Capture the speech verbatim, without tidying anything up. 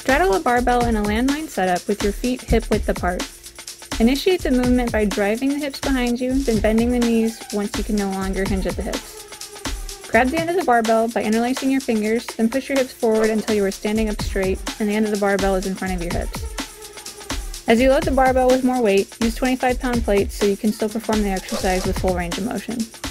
Straddle a barbell in a landmine setup with your feet hip-width apart. Initiate the movement by driving the hips behind you, then bending the knees once you can no longer hinge at the hips. Grab the end of the barbell by interlacing your fingers, then push your hips forward until you are standing up straight and the end of the barbell is in front of your hips. As you load the barbell with more weight, use twenty-five pound plates so you can still perform the exercise with full range of motion.